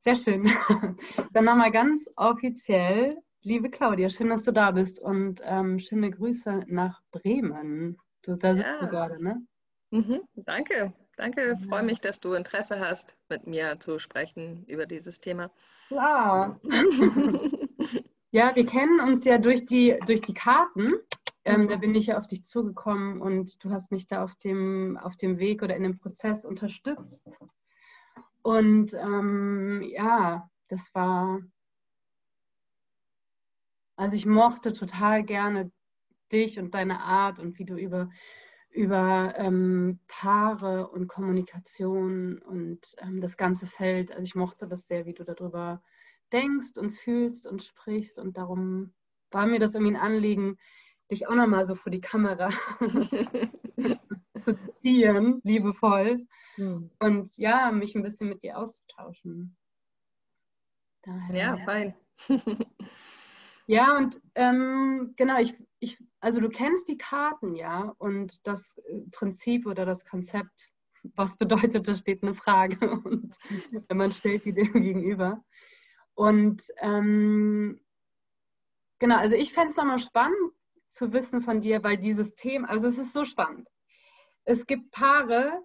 Sehr schön. Dann nochmal ganz offiziell, liebe Claudia, schön, dass du da bist und schöne Grüße nach Bremen. Da sitzt du Ja, gerade, ne? danke. Danke, freue Ja. mich, dass du Interesse hast, mit mir zu sprechen über dieses Thema. Klar. Ja, wir kennen uns ja durch die Karten. Da bin ich ja auf dich zugekommen und du hast mich da auf dem Weg oder in dem Prozess unterstützt. Und ja, also ich mochte total gerne dich und deine Art und wie du über Paare und Kommunikation und das ganze Feld, also ich mochte das sehr, wie du darüber denkst und fühlst und sprichst und darum war mir das irgendwie ein Anliegen, dich auch nochmal so vor die Kamera zu ziehen, liebevoll und ja, mich ein bisschen mit dir auszutauschen. Ja, Daher. fein. Ja, und genau, also du kennst die Karten, ja, und das Prinzip oder das Konzept, was bedeutet, da steht eine Frage und man stellt die dem gegenüber. Und genau, also ich fände es nochmal spannend zu wissen von dir, weil dieses Thema, also es ist so spannend. Es gibt Paare,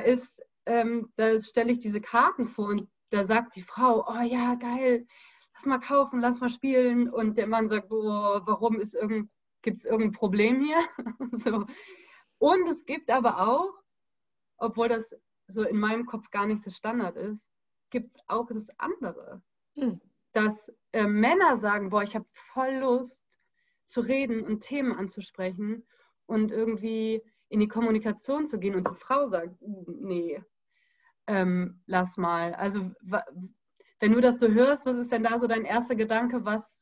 da stelle ich diese Karten vor und da sagt die Frau, oh ja, geil, lass mal kaufen, lass mal spielen. Und der Mann sagt, oh, warum gibt es irgendein Problem hier? So. Und es gibt aber auch, obwohl das so in meinem Kopf gar nicht so Standard ist, gibt es auch das andere, Hm. dass Männer sagen, boah, ich habe voll Lust zu reden und Themen anzusprechen und irgendwie in die Kommunikation zu gehen und die Frau sagt, nee, lass mal. Also wenn du das so hörst, was ist denn da so dein erster Gedanke,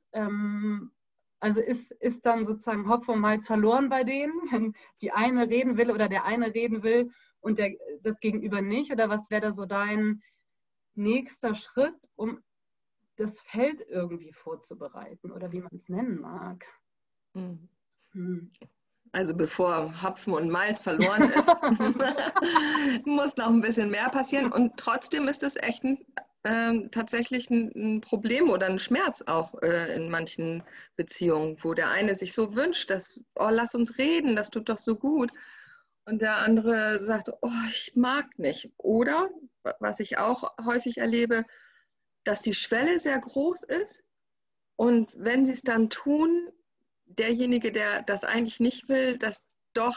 also ist dann sozusagen Hopf und Malz verloren bei denen, wenn die eine reden will oder der eine reden will und das Gegenüber nicht? Oder was wäre da so dein nächster Schritt, um das Feld irgendwie vorzubereiten oder wie man es nennen mag? Hm. Hm. Also bevor Hopfen und Malz verloren ist, muss noch ein bisschen mehr passieren. Und trotzdem ist es echt tatsächlich ein Problem oder ein Schmerz auch in manchen Beziehungen, wo der eine sich so wünscht, dass, oh, lass uns reden, das tut doch so gut. Und der andere sagt, oh, ich mag nicht. Oder, was ich auch häufig erlebe, dass die Schwelle sehr groß ist und wenn sie es dann tun, derjenige, der das eigentlich nicht will, das doch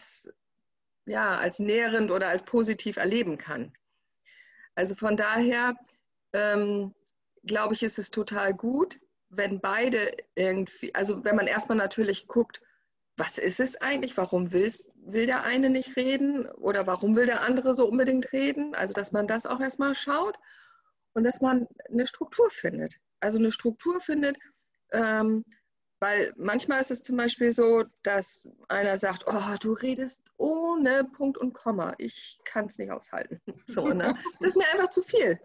als nährend oder als positiv erleben kann. Also von daher glaube ich, ist es total gut, wenn beide irgendwie, also wenn man erstmal natürlich guckt, was ist es eigentlich, warum will der eine nicht reden oder warum will der andere so unbedingt reden, also dass man das auch erstmal schaut und dass man eine Struktur findet. Also eine Struktur findet, ähm, weil manchmal ist es zum Beispiel so, dass einer sagt, oh, du redest ohne Punkt und Komma. Ich kann es nicht aushalten. So, ne? Das ist mir einfach zu viel.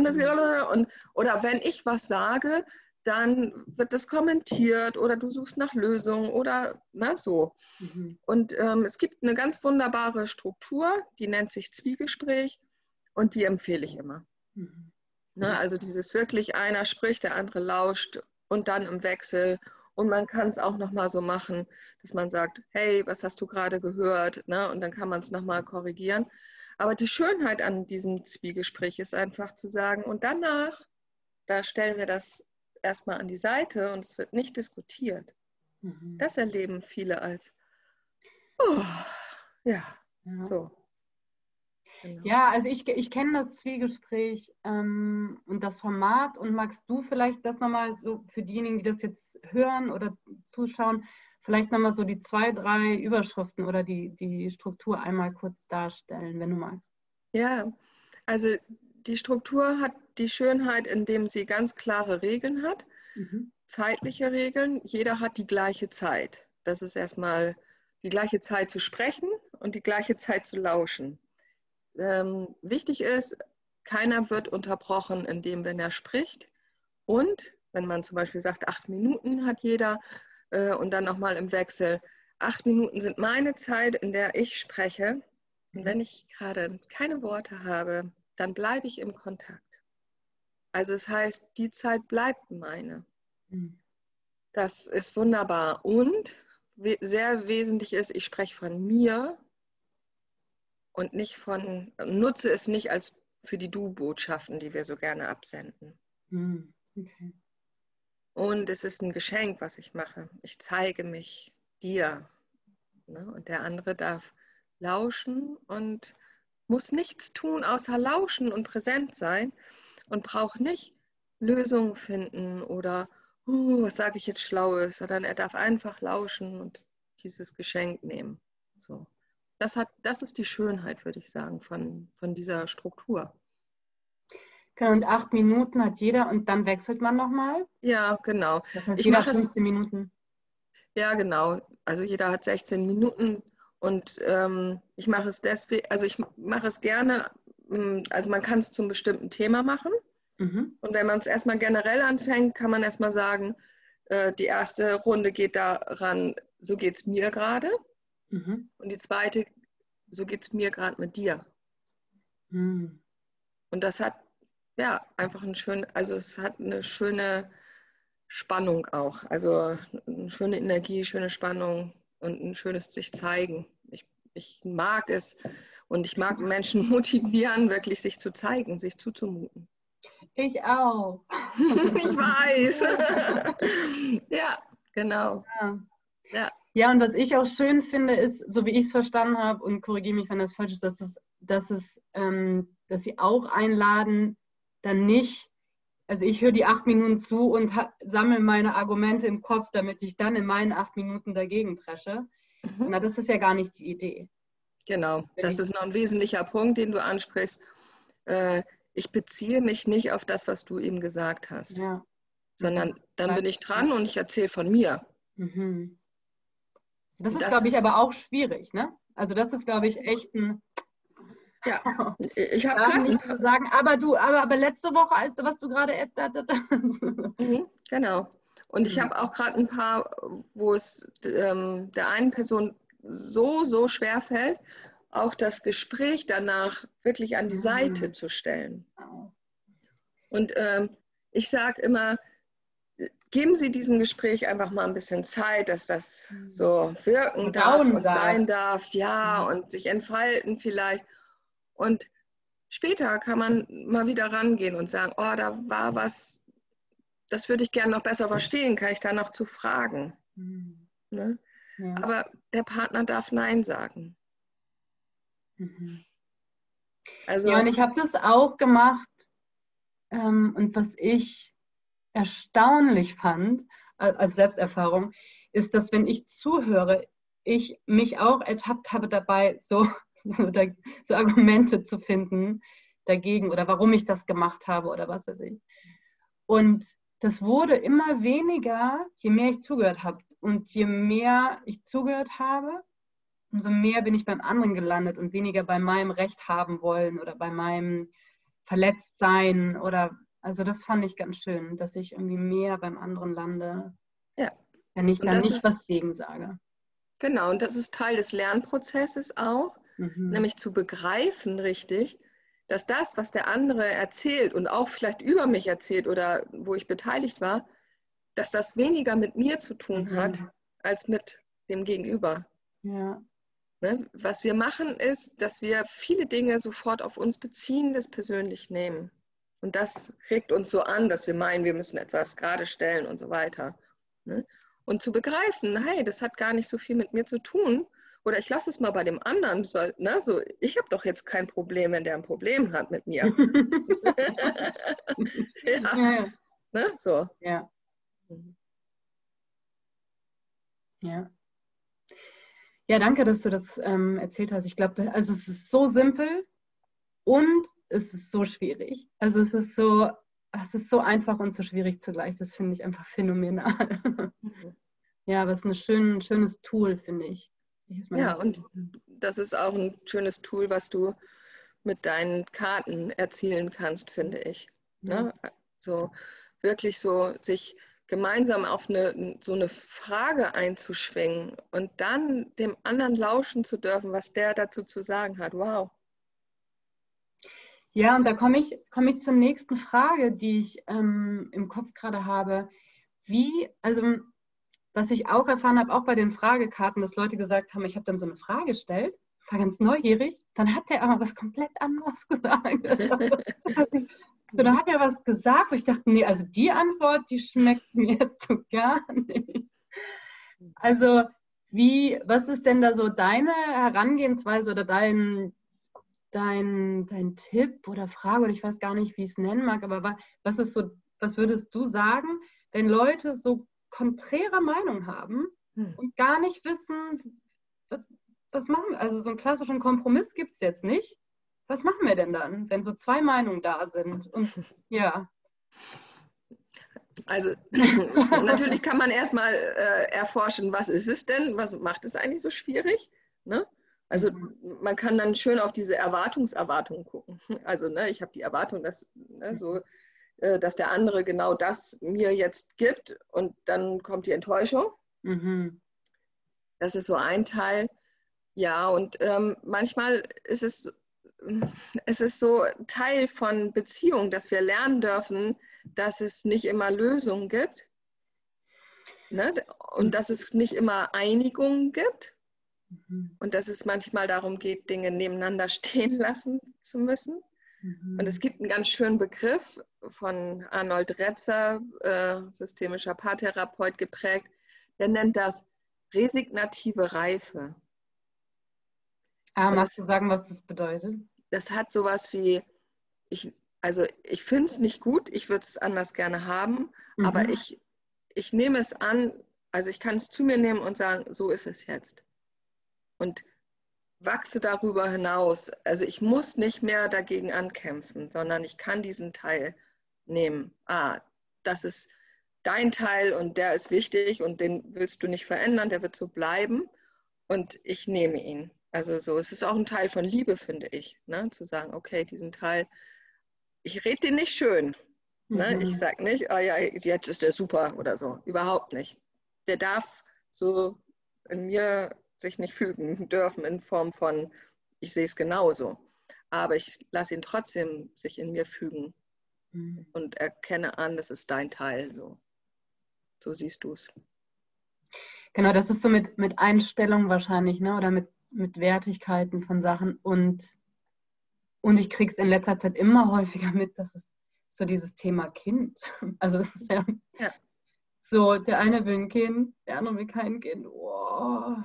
Oder wenn ich was sage, dann wird das kommentiert oder du suchst nach Lösungen oder so. Mhm. Und es gibt eine ganz wunderbare Struktur, die nennt sich Zwiegespräch und die empfehle ich immer. Mhm. Ne, also dieses wirklich, einer spricht, der andere lauscht und dann im Wechsel. Und man kann es auch nochmal so machen, dass man sagt, hey, was hast du gerade gehört? Ne? Und dann kann man es nochmal korrigieren. Aber die Schönheit an diesem Zwiegespräch ist einfach zu sagen, und danach, da stellen wir das erstmal an die Seite und es wird nicht diskutiert. Mhm. Das erleben viele als, oh, ja, Ja. so, genau. Ja, also ich kenne das Zwiegespräch und das Format und magst du vielleicht das nochmal so für diejenigen, die das jetzt hören oder zuschauen, vielleicht nochmal so die 2, 3 Überschriften oder die Struktur einmal kurz darstellen, wenn du magst. Ja, also die Struktur hat die Schönheit, indem sie ganz klare Regeln hat, Mhm. zeitliche Regeln. Jeder hat die gleiche Zeit. Das ist erstmal die gleiche Zeit zu sprechen und die gleiche Zeit zu lauschen. Wichtig ist, keiner wird unterbrochen, wenn er spricht. Und wenn man zum Beispiel sagt, 8 Minuten hat jeder und dann nochmal im Wechsel, 8 Minuten sind meine Zeit, in der ich spreche. Und wenn ich gerade keine Worte habe, dann bleibe ich im Kontakt. Also es heißt, die Zeit bleibt meine. Mhm. Das ist wunderbar. Und sehr wesentlich ist, ich spreche von mir und nutze es nicht als für die Du-Botschaften, die wir so gerne absenden. Mhm. Okay. Und es ist ein Geschenk, was ich mache. Ich zeige mich dir. Ne? Und der andere darf lauschen und muss nichts tun, außer lauschen und präsent sein und braucht nicht Lösungen finden oder was sage ich jetzt Schlaues, sondern er darf einfach lauschen und dieses Geschenk nehmen. So. Das ist die Schönheit, würde ich sagen, von dieser Struktur. Okay, und 8 Minuten hat jeder und dann wechselt man nochmal. Ja, genau. Das heißt, Ich jeder mache es, 15 Minuten. ja, genau. Also jeder hat 16 Minuten und ich mache es deswegen, also ich mache es gerne, also man kann es zum bestimmten Thema machen. Mhm. Und wenn man es erstmal generell anfängt, kann man erstmal sagen, die erste Runde geht daran, so geht es mir gerade. Mhm. Und die zweite, so geht es mir gerade mit dir. Mhm. Und das hat ja einfach also es hat eine schöne Spannung auch. Also eine schöne Energie, schöne Spannung und ein schönes sich zeigen. Ich mag es und ich mag Menschen motivieren, wirklich sich zu zeigen, sich zuzumuten. Ich auch. Ich weiß. Ja, genau. Ja. Ja. Ja, und was ich auch schön finde, ist, so wie ich es verstanden habe, und korrigiere mich, wenn das falsch ist, dass sie auch einladen, dann nicht, also ich höre die 8 Minuten zu und sammle meine Argumente im Kopf, damit ich dann in meinen 8 Minuten dagegen presche. Mhm. Und das ist ja gar nicht die Idee. Genau, das ist noch ein wesentlicher Punkt, den du ansprichst. Ich beziehe mich nicht auf das, was du eben gesagt hast, Ja. sondern Mhm. dann bin ich dran und ich erzähle von mir. Mhm. Das Und ist, glaube das, ich, aber auch schwierig, ne? Also das ist, glaube ich, echt ein ja, ich habe Sachen gerade nicht zu sagen, aber letzte Woche, als du, was du gerade genau. Und ich Mhm. habe auch gerade ein paar, wo es der einen Person so schwer fällt, auch das Gespräch danach wirklich an die Seite Mhm. zu stellen. Und ich sage immer, geben Sie diesem Gespräch einfach mal ein bisschen Zeit, dass das so wirken darf Verdauen und darf. sein darf, ja, Mhm. und sich entfalten vielleicht. Und später kann man mal wieder rangehen und sagen, oh, da war was, das würde ich gerne noch besser verstehen, kann ich da noch zu fragen. Mhm. Ne? Ja. Aber der Partner darf Nein sagen. Mhm. Ja, Also, und ich habe das auch gemacht. Und was ich erstaunlich fand, als Selbsterfahrung, ist, dass wenn ich zuhöre, ich mich auch ertappt habe dabei, so Argumente zu finden dagegen oder warum ich das gemacht habe oder was weiß ich. Und das wurde immer weniger, je mehr ich zugehört habe. Und je mehr ich zugehört habe, umso mehr bin ich beim anderen gelandet und weniger bei meinem Recht haben wollen oder bei meinem Verletztsein oder, also das fand ich ganz schön, dass ich irgendwie mehr beim anderen lande, ja, wenn ich und dann das nicht ist, was gegen sage. genau, und das ist Teil des Lernprozesses auch, Mhm. nämlich zu begreifen, richtig, dass das, was der andere erzählt und auch vielleicht über mich erzählt oder wo ich beteiligt war, dass das weniger mit mir zu tun hat Mhm. als mit dem Gegenüber. Ja. Ne? Was wir machen, ist, dass wir viele Dinge sofort auf uns beziehen, das persönlich nehmen. Und das regt uns so an, dass wir meinen, wir müssen etwas gerade stellen und so weiter. Ne? Und zu begreifen, hey, das hat gar nicht so viel mit mir zu tun. Oder ich lasse es mal bei dem anderen. Ne? So, ich habe doch jetzt kein Problem, wenn der ein Problem hat mit mir. Ja, Ja, ne? So. ja, ja. Ja, danke, dass du das erzählt hast. Ich glaube, also es ist so simpel und es ist so schwierig. Also es ist so einfach und so schwierig zugleich. Das finde ich einfach phänomenal. Ja, aber es ist ein schönes Tool, finde ich. Welches man Ja, und entwickeln kann. das ist auch ein schönes Tool, was du mit deinen Karten erzielen kannst, finde ich. Ja. Ne? So wirklich so sich gemeinsam auf so eine Frage einzuschwingen und dann dem anderen lauschen zu dürfen, was der dazu zu sagen hat. Wow. Ja, und da komme ich zur nächsten Frage, die ich im Kopf gerade habe. Also was ich auch erfahren habe, auch bei den Fragekarten, dass Leute gesagt haben, ich habe dann so eine Frage gestellt, war ganz neugierig, dann hat der aber was komplett anderes gesagt. So, da hat er was gesagt, wo ich dachte, nee, also die Antwort, die schmeckt mir jetzt so gar nicht. Also was ist denn da so deine Herangehensweise oder dein Tipp oder Frage, oder ich weiß gar nicht, wie ich es nennen mag, aber was würdest du sagen, wenn Leute so konträre Meinung haben und gar nicht wissen, was machen wir? Also so einen klassischen Kompromiss gibt es jetzt nicht. Was machen wir denn dann, wenn so zwei Meinungen da sind? Und ja. Also natürlich kann man erstmal erforschen, was ist es denn? Was macht es eigentlich so schwierig? Ne? Also man kann dann schön auf diese Erwartung gucken. Also ne, ich habe die Erwartung, dass, dass der andere genau das mir jetzt gibt und dann kommt die Enttäuschung. Das ist so ein Teil. Ja, und manchmal ist es so Teil von Beziehung, dass wir lernen dürfen, dass es nicht immer Lösungen gibt, ne? Und dass es nicht immer Einigungen gibt und dass es manchmal darum geht, Dinge nebeneinander stehen lassen zu müssen. Und es gibt einen ganz schönen Begriff von Arnold Retzer, systemischer Paartherapeut geprägt, der nennt das resignative Reife. Magst du sagen, was das bedeutet? Das hat sowas wie, ich finde es nicht gut, ich würde es anders gerne haben, aber ich nehme es an, also ich kann es zu mir nehmen und sagen, so ist es jetzt. Und wachse darüber hinaus. Also ich muss nicht mehr dagegen ankämpfen, sondern ich kann diesen Teil nehmen. Das ist dein Teil und der ist wichtig und den willst du nicht verändern, der wird so bleiben und ich nehme ihn. Also so, es ist auch ein Teil von Liebe, finde ich, ne? Zu sagen, okay, diesen Teil, ich rede den nicht schön. Ne? Ich sage nicht, oh ja, jetzt ist der super oder so. Überhaupt nicht. Der darf so in mir sich nicht fügen dürfen in Form von, ich sehe es genauso. Aber ich lasse ihn trotzdem sich in mir fügen und erkenne an, das ist dein Teil. So siehst du es. Genau, das ist so mit Einstellungen wahrscheinlich, ne? Oder mit Wertigkeiten von Sachen. Und ich kriege es in letzter Zeit immer häufiger mit, dass es so dieses Thema Kind. Also es ist ja so, der eine will ein Kind, der andere will kein Kind. Oh.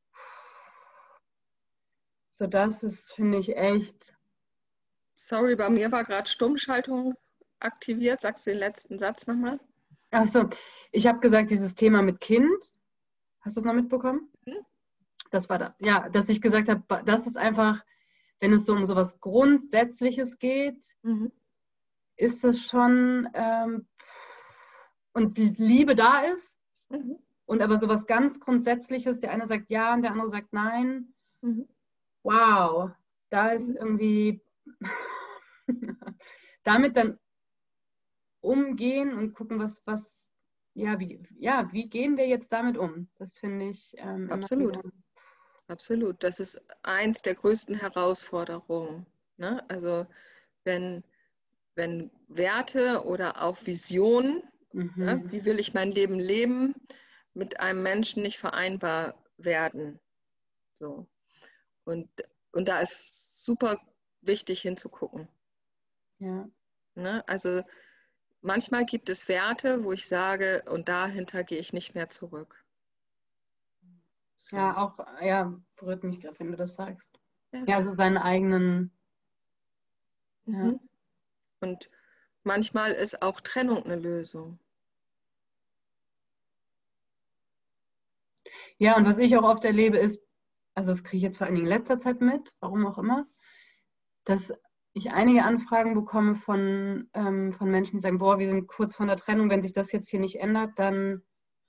So, das ist, finde ich, echt. Sorry, bei mir war gerade Stummschaltung aktiviert. Sagst du den letzten Satz nochmal? Achso, ich habe gesagt, dieses Thema mit Kind. Hast du es noch mitbekommen? Das war da. Ja, dass ich gesagt habe, das ist einfach, wenn es so um so was Grundsätzliches geht, ist das schon, und die Liebe da ist, und aber so was ganz Grundsätzliches, der eine sagt ja und der andere sagt nein. Wow, da ist irgendwie damit dann umgehen und gucken, wie gehen wir jetzt damit um? Das finde ich absolut. Absolut. Das ist eins der größten Herausforderungen. Ne? Also wenn Werte oder auch Visionen, ne, wie will ich mein Leben leben, mit einem Menschen nicht vereinbar werden. So. Und da ist super wichtig hinzugucken. Ja. Ne? Also manchmal gibt es Werte, wo ich sage, und dahinter gehe ich nicht mehr zurück. So. Ja, berührt mich gerade, wenn du das sagst. Ja, also seinen eigenen. Ja. Und manchmal ist auch Trennung eine Lösung. Ja, und was ich auch oft erlebe ist, also das kriege ich jetzt vor allen Dingen in letzter Zeit mit, warum auch immer, dass ich einige Anfragen bekomme von Menschen, die sagen, boah, wir sind kurz vor der Trennung, wenn sich das jetzt hier nicht ändert, dann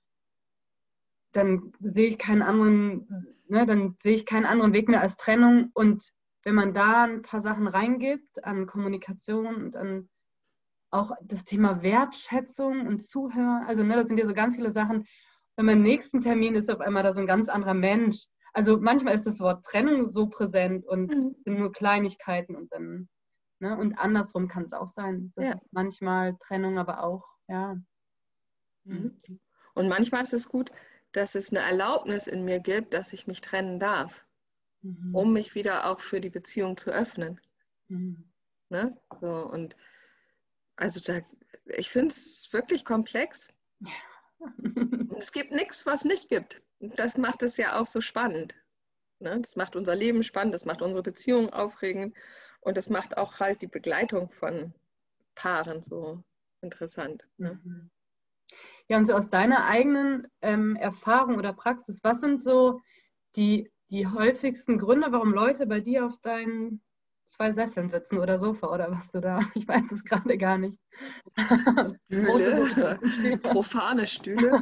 sehe ich keinen anderen, ne, dann sehe ich keinen anderen Weg mehr als Trennung. Und wenn man da ein paar Sachen reingibt an Kommunikation und an auch das Thema Wertschätzung und Zuhören, also ne, das sind ja so ganz viele Sachen. Und beim nächsten Termin ist auf einmal da so ein ganz anderer Mensch. Also manchmal ist das Wort Trennung so präsent und sind nur Kleinigkeiten und dann Ne? Und andersrum kann es auch sein. Das ist manchmal Trennung, aber auch, ja. Mhm. Und manchmal ist es gut, dass es eine Erlaubnis in mir gibt, dass ich mich trennen darf, um mich wieder auch für die Beziehung zu öffnen. Ne? So, und also ich finde es wirklich komplex. Und es gibt nichts, was nicht gibt. Das macht es ja auch so spannend. Ne? Das macht unser Leben spannend, das macht unsere Beziehung aufregend und das macht auch halt die Begleitung von Paaren so interessant. Ne? Ja, und so aus deiner eigenen Erfahrung oder Praxis, was sind so die häufigsten Gründe, warum Leute bei dir auf deinen 2 Sesseln sitzen oder Sofa oder was du da, ich weiß es gerade gar nicht. Stühle, profane Stühle.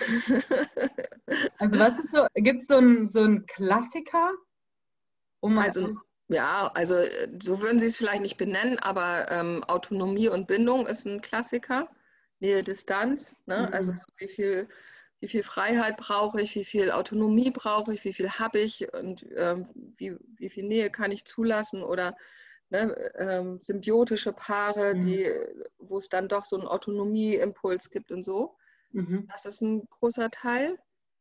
Also was ist so, gibt es so einen Klassiker? Also so würden Sie es vielleicht nicht benennen, aber Autonomie und Bindung ist ein Klassiker. Nähe, Distanz, ne? Also so wie viel Freiheit brauche ich, wie viel Autonomie brauche ich, wie viel habe ich und wie viel Nähe kann ich zulassen oder ne, symbiotische Paare, wo es dann doch so einen Autonomieimpuls gibt und so. Das ist ein großer Teil.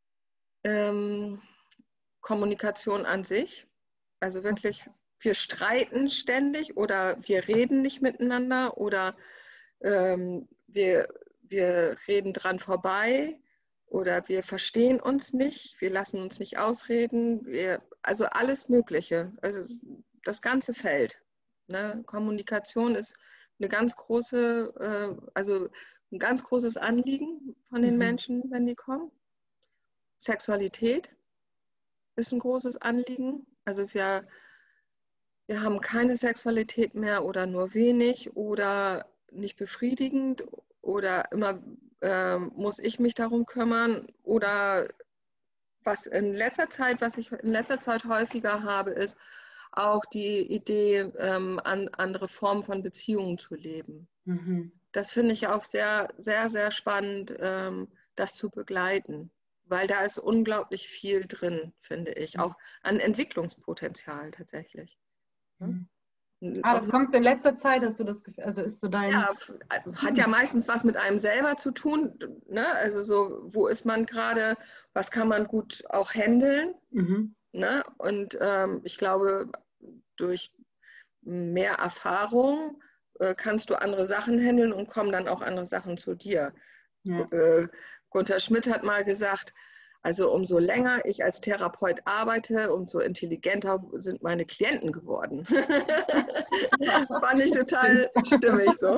Kommunikation an sich. Also wirklich, wir streiten ständig oder wir reden nicht miteinander oder wir reden dran vorbei oder wir verstehen uns nicht, wir lassen uns nicht ausreden, also alles Mögliche, also das ganze Feld. Ne? Kommunikation ist eine ganz große, also ein ganz großes Anliegen von den Menschen, wenn die kommen. Sexualität ist ein großes Anliegen. Also wir haben keine Sexualität mehr oder nur wenig oder nicht befriedigend oder immer muss ich mich darum kümmern oder was ich in letzter Zeit häufiger habe, ist auch die Idee, andere Formen von Beziehungen zu leben. Das finde ich auch sehr, sehr, sehr spannend, das zu begleiten, weil da ist unglaublich viel drin, finde ich, auch an Entwicklungspotenzial tatsächlich. Das kommt so in letzter Zeit, hast du das Gefühl, also ist so dein... Ja, hat ja meistens was mit einem selber zu tun, ne? Also so, wo ist man gerade, was kann man gut auch handeln, ne? Und ich glaube, durch mehr Erfahrung kannst du andere Sachen handeln und kommen dann auch andere Sachen zu dir. Ja. Gunther Schmidt hat mal gesagt, also umso länger ich als Therapeut arbeite, umso intelligenter sind meine Klienten geworden. Fand ich total stimmig so.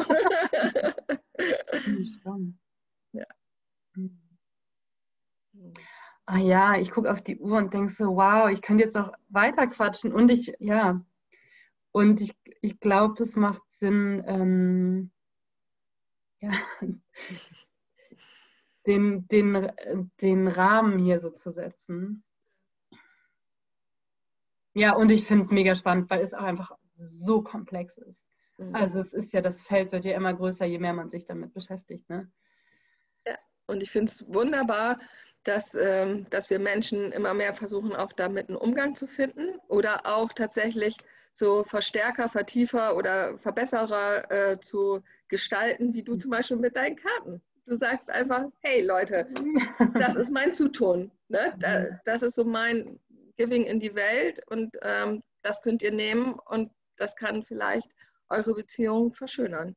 Ja. Ah ja, ich gucke auf die Uhr und denke so, wow, ich könnte jetzt auch weiter quatschen. Und ich glaube, das macht Sinn, ja, den Rahmen hier so zu setzen. Ja, und ich finde es mega spannend, weil es auch einfach so komplex ist. Also es ist ja, das Feld wird ja immer größer, je mehr man sich damit beschäftigt, ne? Ja, und ich finde es wunderbar, dass wir Menschen immer mehr versuchen, auch damit einen Umgang zu finden oder auch tatsächlich so Verstärker, Vertiefer oder Verbesserer zu gestalten, wie du zum Beispiel mit deinen Karten. Du sagst einfach, hey Leute, das ist mein Zuton. Ne? Das ist so mein Giving in die Welt und das könnt ihr nehmen und das kann vielleicht eure Beziehung verschönern.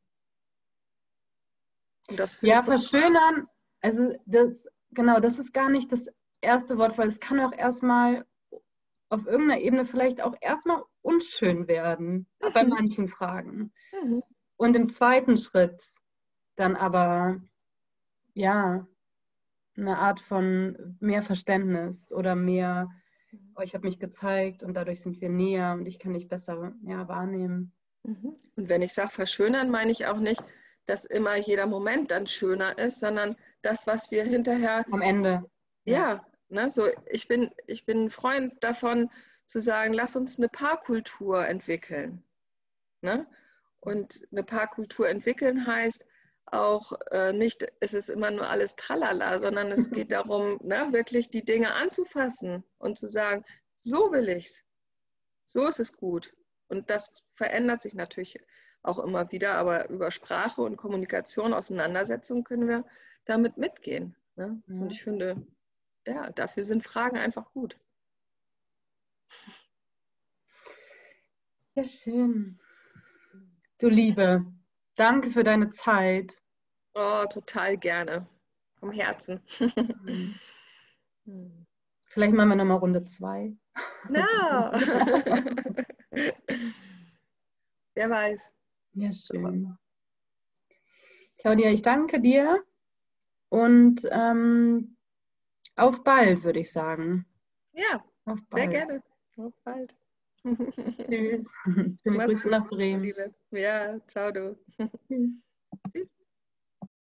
Ja, verschönern, also das ist gar nicht das erste Wort, weil es kann auch erstmal auf irgendeiner Ebene vielleicht auch erstmal unschön werden, bei manchen Fragen. Und im zweiten Schritt dann aber, ja, eine Art von mehr Verständnis oder mehr, oh, ich habe mich gezeigt und dadurch sind wir näher und ich kann dich besser wahrnehmen. Und wenn ich sage verschönern, meine ich auch nicht, dass immer jeder Moment dann schöner ist, sondern das, was wir hinterher... Am Ende. Ja, ne, so ich bin ein Freund davon, zu sagen, lass uns eine Paarkultur entwickeln. Ne? Und eine Paarkultur entwickeln heißt auch nicht, es ist immer nur alles tralala, sondern es geht darum, ne, wirklich die Dinge anzufassen und zu sagen, so will ich's, so ist es gut. Und das verändert sich natürlich auch immer wieder, aber über Sprache und Kommunikation, Auseinandersetzung können wir damit mitgehen. Ne? Ja. Und ich finde, ja, dafür sind Fragen einfach gut. Ja, schön. Du Liebe, danke für deine Zeit. Oh, total gerne. Vom Herzen. Vielleicht machen wir nochmal Runde 2. Na! Wer weiß. Ja, schön. Claudia, ich danke dir und auf bald, würde ich sagen. Ja, Auf sehr bald. gerne. Auf bald. Tschüss. Schöne Mach's Grüße gut, nach Bremen. Liebe. Ja, ciao du. Tschüss. Tschüss.